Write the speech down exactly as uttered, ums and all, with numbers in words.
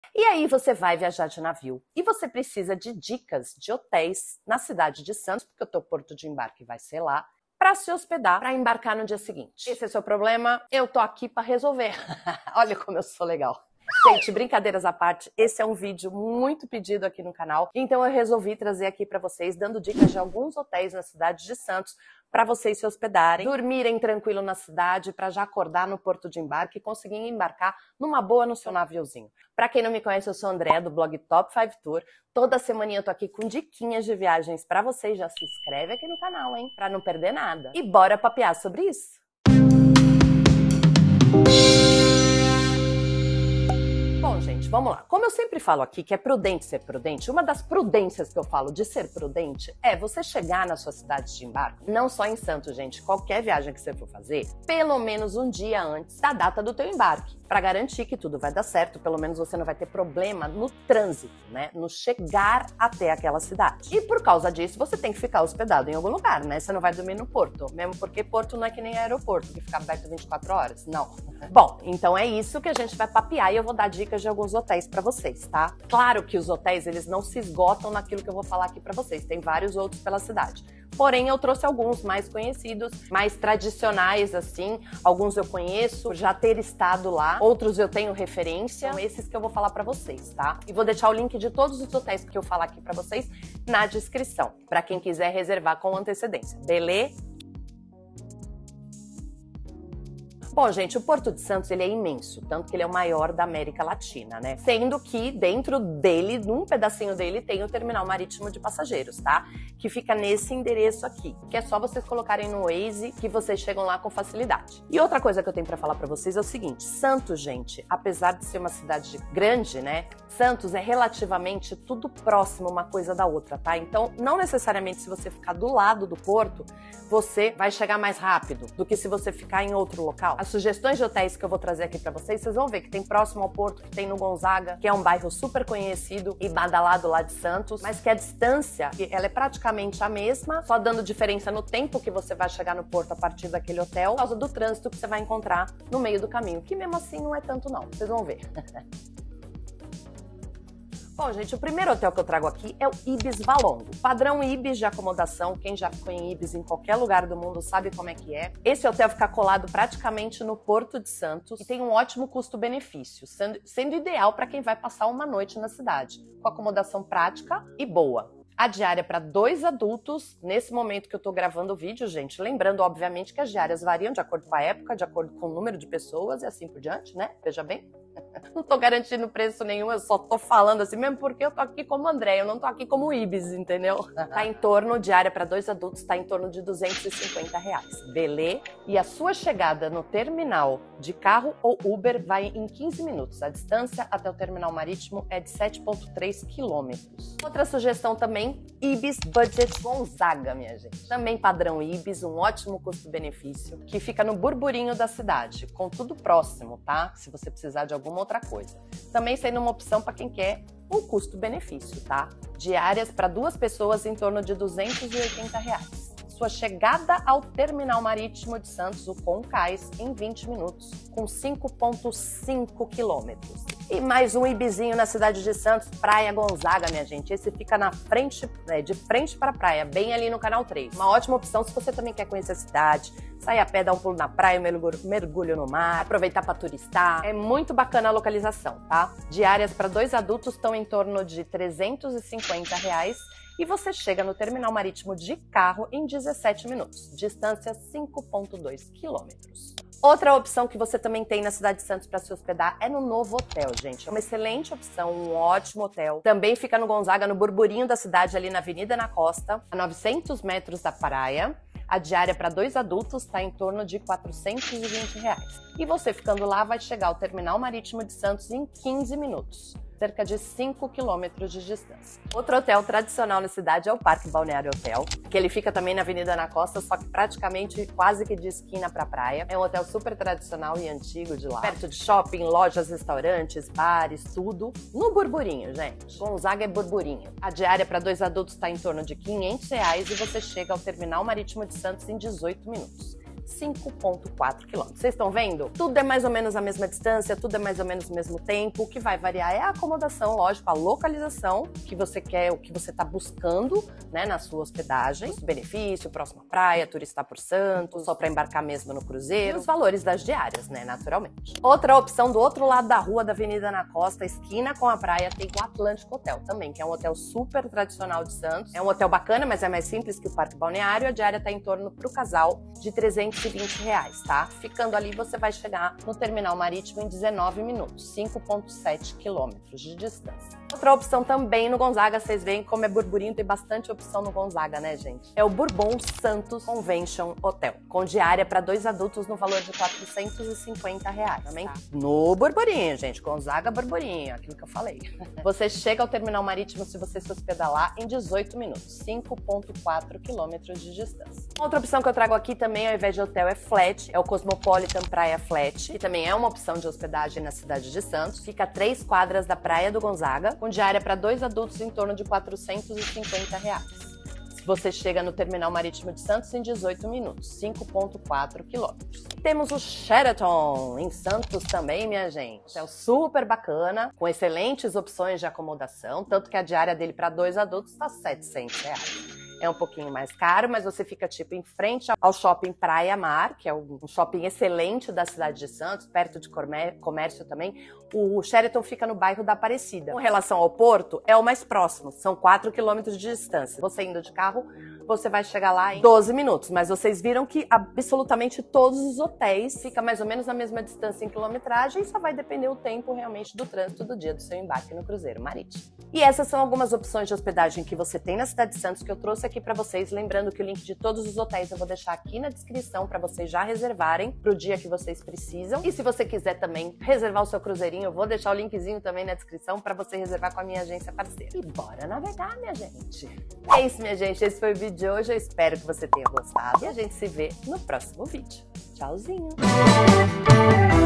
E aí você vai viajar de navio e você precisa de dicas de hotéis na cidade de Santos, porque o teu porto de embarque vai ser lá, para se hospedar, para embarcar no dia seguinte. Esse é o seu problema? Eu tô aqui para resolver. Olha como eu sou legal. Gente, brincadeiras à parte, esse é um vídeo muito pedido aqui no canal, então eu resolvi trazer aqui para vocês, dando dicas de alguns hotéis na cidade de Santos, para vocês se hospedarem, dormirem tranquilo na cidade, para já acordar no porto de embarque e conseguir embarcar numa boa no seu naviozinho. Para quem não me conhece, eu sou a Andréa, do blog Top cinco Tour. Toda semana eu tô aqui com diquinhas de viagens para vocês. Já se inscreve aqui no canal, hein? Para não perder nada. E bora papear sobre isso? Bom, gente, vamos lá. Como eu sempre falo aqui que é prudente ser prudente, uma das prudências que eu falo de ser prudente é você chegar na sua cidade de embarque, não só em Santos, gente, qualquer viagem que você for fazer, pelo menos um dia antes da data do teu embarque, para garantir que tudo vai dar certo, pelo menos você não vai ter problema no trânsito, né, no chegar até aquela cidade. E por causa disso, você tem que ficar hospedado em algum lugar, né, você não vai dormir no porto, mesmo porque porto não é que nem aeroporto, que fica aberto vinte e quatro horas, não. Bom, então é isso que a gente vai papear e eu vou dar dicas de alguns hotéis para vocês, tá? Claro que os hotéis, eles não se esgotam naquilo que eu vou falar aqui para vocês, tem vários outros pela cidade. Porém, eu trouxe alguns mais conhecidos, mais tradicionais, assim. Alguns eu conheço, por já ter estado lá. Outros eu tenho referência. São esses que eu vou falar pra vocês, tá? E vou deixar o link de todos os hotéis que eu falar aqui pra vocês na descrição, pra quem quiser reservar com antecedência, beleza? Bom, gente, o Porto de Santos, ele é imenso, tanto que ele é o maior da América Latina, né? Sendo que dentro dele, num pedacinho dele, tem o terminal marítimo de passageiros, tá? Que fica nesse endereço aqui, que é só vocês colocarem no Waze que vocês chegam lá com facilidade. E outra coisa que eu tenho pra falar pra vocês é o seguinte, Santos, gente, apesar de ser uma cidade grande, né? Santos é relativamente tudo próximo uma coisa da outra, tá? Então, não necessariamente se você ficar do lado do porto, você vai chegar mais rápido do que se você ficar em outro local. As sugestões de hotéis que eu vou trazer aqui pra vocês, vocês vão ver que tem próximo ao porto, que tem no Gonzaga, que é um bairro super conhecido e badalado lá de Santos, mas que a distância, ela é praticamente a mesma, só dando diferença no tempo que você vai chegar no porto a partir daquele hotel, por causa do trânsito que você vai encontrar no meio do caminho, que mesmo assim não é tanto não, vocês vão ver. Bom, gente, o primeiro hotel que eu trago aqui é o Ibis Valongo. Padrão Ibis de acomodação, quem já ficou em Ibis em qualquer lugar do mundo sabe como é que é. Esse hotel fica colado praticamente no Porto de Santos e tem um ótimo custo-benefício, sendo, sendo ideal para quem vai passar uma noite na cidade, com acomodação prática e boa. A diária para dois adultos, nesse momento que eu tô gravando o vídeo, gente, lembrando, obviamente, que as diárias variam de acordo com a época, de acordo com o número de pessoas e assim por diante, né? Veja bem. Não tô garantindo preço nenhum, eu só tô falando assim mesmo porque eu tô aqui como André, eu não tô aqui como Ibis, entendeu? Tá em torno, diária para dois adultos, tá em torno de duzentos e cinquenta reais, beleza? E a sua chegada no terminal de carro ou Uber vai em quinze minutos. A distância até o terminal marítimo é de sete vírgula três quilômetros. Outra sugestão também, Ibis Budget Gonzaga, minha gente. Também padrão Ibis, um ótimo custo-benefício, que fica no burburinho da cidade, com tudo próximo, tá? Se você precisar de alguma outra coisa. Também sendo uma opção para quem quer um custo-benefício, tá? Diárias para duas pessoas em torno de duzentos e oitenta reais. Sua chegada ao terminal marítimo de Santos, o Concais, em vinte minutos, com cinco vírgula cinco quilômetros. E mais um Ibizinho na cidade de Santos, Praia Gonzaga, minha gente. Esse fica na frente, né, de frente para a praia, bem ali no canal três. Uma ótima opção se você também quer conhecer a cidade, sair a pé, dar um pulo na praia, mergulho, mergulho no mar, aproveitar para turistar. É muito bacana a localização, tá? Diárias para dois adultos estão em torno de trezentos e cinquenta reais. E você chega no terminal marítimo de carro em dezessete minutos, distância cinco vírgula dois quilômetros. Outra opção que você também tem na cidade de Santos para se hospedar é no Novo Hotel, gente. É uma excelente opção, um ótimo hotel. Também fica no Gonzaga, no burburinho da cidade, ali na Avenida na Costa, a novecentos metros da praia. A diária para dois adultos está em torno de quatrocentos e vinte reais. E você ficando lá vai chegar ao terminal marítimo de Santos em quinze minutos. Cerca de cinco quilômetros de distância. Outro hotel tradicional na cidade é o Parque Balneário Hotel, que ele fica também na Avenida na Costa, só que praticamente quase que de esquina pra praia. É um hotel super tradicional e antigo de lá. Perto de shopping, lojas, restaurantes, bares, tudo no burburinho, gente. Gonzaga é burburinho. A diária para dois adultos está em torno de quinhentos reais e você chega ao terminal marítimo de Santos em dezoito minutos. cinco vírgula quatro quilômetros. Vocês estão vendo? Tudo é mais ou menos a mesma distância, tudo é mais ou menos o mesmo tempo. O que vai variar é a acomodação, lógico, a localização que você quer, o que você está buscando, né, na sua hospedagem. Benefício, próxima praia, turistar por Santos, só para embarcar mesmo no cruzeiro. E os valores das diárias, né, naturalmente. Outra opção do outro lado da rua, da Avenida na Costa, esquina com a praia, tem o Atlântico Hotel também, que é um hotel super tradicional de Santos. É um hotel bacana, mas é mais simples que o Parque Balneário. A diária está em torno para o casal de trezentos e vinte reais, tá? Ficando ali, você vai chegar no terminal marítimo em dezenove minutos, cinco vírgula sete quilômetros de distância. Outra opção também no Gonzaga, vocês veem como é burburinho, tem bastante opção no Gonzaga, né, gente? É o Bourbon Santos Convention Hotel, com diária para dois adultos no valor de quatrocentos e cinquenta reais. Também no burburinho, gente, Gonzaga burburinho, aquilo que eu falei. Você chega ao terminal marítimo, se você se hospedar lá, em dezoito minutos, cinco vírgula quatro quilômetros de distância. Outra opção que eu trago aqui também, ao invés de hotel, é flat, é o Cosmopolitan Praia Flat, que também é uma opção de hospedagem na cidade de Santos. Fica a três quadras da Praia do Gonzaga, com diária para dois adultos em torno de quatrocentos e cinquenta reais. Você chega no terminal marítimo de Santos em dezoito minutos, cinco vírgula quatro quilômetros. Temos o Sheraton em Santos também, minha gente. É super bacana, com excelentes opções de acomodação, tanto que a diária dele para dois adultos está setecentos reais. É um pouquinho mais caro, mas você fica tipo em frente ao shopping Praia Mar, que é um shopping excelente da cidade de Santos, perto de comércio também. O Sheraton fica no bairro da Aparecida. Com relação ao porto, é o mais próximo, são quatro quilômetros de distância. Você indo de carro, você vai chegar lá em doze minutos, mas vocês viram que absolutamente todos os hotéis ficam mais ou menos na mesma distância em quilometragem, e só vai depender o tempo realmente do trânsito do dia do seu embarque no cruzeiro marítimo. E essas são algumas opções de hospedagem que você tem na cidade de Santos que eu trouxe aqui para vocês, lembrando que o link de todos os hotéis eu vou deixar aqui na descrição para vocês já reservarem para o dia que vocês precisam. E se você quiser também reservar o seu cruzeirinho, eu vou deixar o linkzinho também na descrição para você reservar com a minha agência parceira. E bora navegar, minha gente! É isso, minha gente, esse foi o vídeo de hoje, eu espero que você tenha gostado e a gente se vê no próximo vídeo. Tchauzinho!